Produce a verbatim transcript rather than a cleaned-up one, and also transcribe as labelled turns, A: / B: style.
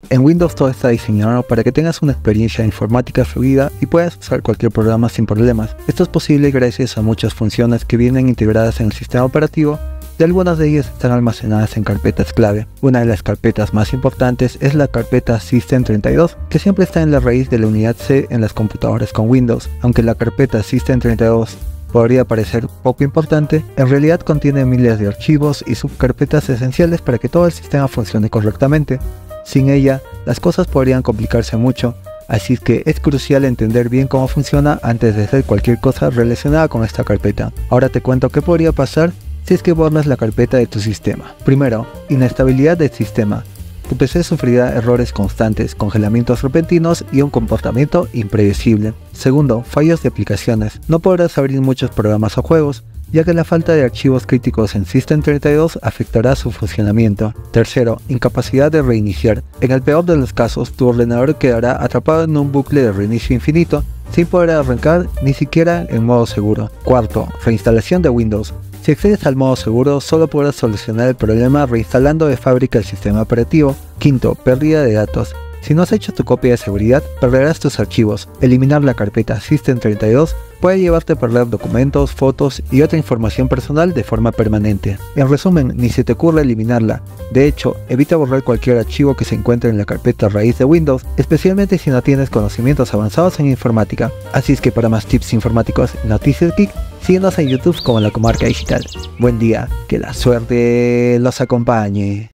A: En Windows todo está diseñado para que tengas una experiencia informática fluida y puedas usar cualquier programa sin problemas. Esto es posible gracias a muchas funciones que vienen integradas en el sistema operativo y algunas de ellas están almacenadas en carpetas clave. Una de las carpetas más importantes es la carpeta System treinta y dos, que siempre está en la raíz de la unidad C en las computadoras con Windows. Aunque la carpeta System treinta y dos podría parecer poco importante, en realidad contiene miles de archivos y subcarpetas esenciales para que todo el sistema funcione correctamente. Sin ella, las cosas podrían complicarse mucho, así que es crucial entender bien cómo funciona antes de hacer cualquier cosa relacionada con esta carpeta. Ahora te cuento qué podría pasar si es que borras la carpeta de tu sistema. Primero, inestabilidad del sistema. Tu P C sufrirá errores constantes, congelamientos repentinos y un comportamiento impredecible. Segundo, fallos de aplicaciones. No podrás abrir muchos programas o juegos, ya que la falta de archivos críticos en System treinta y dos afectará su funcionamiento. Tercero, incapacidad de reiniciar. En el peor de los casos, tu ordenador quedará atrapado en un bucle de reinicio infinito, sin poder arrancar ni siquiera en modo seguro. Cuarto, reinstalación de Windows. Si accedes al modo seguro, solo podrás solucionar el problema reinstalando de fábrica el sistema operativo. Quinto, pérdida de datos. Si no has hecho tu copia de seguridad, perderás tus archivos. Eliminar la carpeta System treinta y dos puede llevarte a perder documentos, fotos y otra información personal de forma permanente. En resumen, ni se te ocurra eliminarla. De hecho, evita borrar cualquier archivo que se encuentre en la carpeta raíz de Windows, especialmente si no tienes conocimientos avanzados en informática. Así es que para más tips informáticos y Noticias Geek, síguenos en YouTube como La Comarca Digital. Buen día, que la suerte los acompañe.